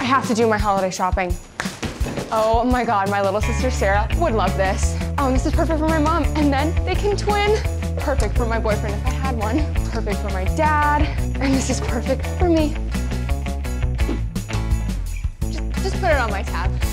I have to do my holiday shopping. Oh my God, my little sister Sarah would love this. Oh, this is perfect for my mom, and then they can twin. Perfect for my boyfriend if I had one. Perfect for my dad, and this is perfect for me. Just put it on my tab.